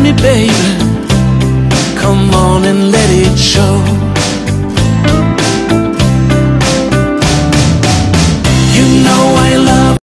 me, baby. Come on and let it show.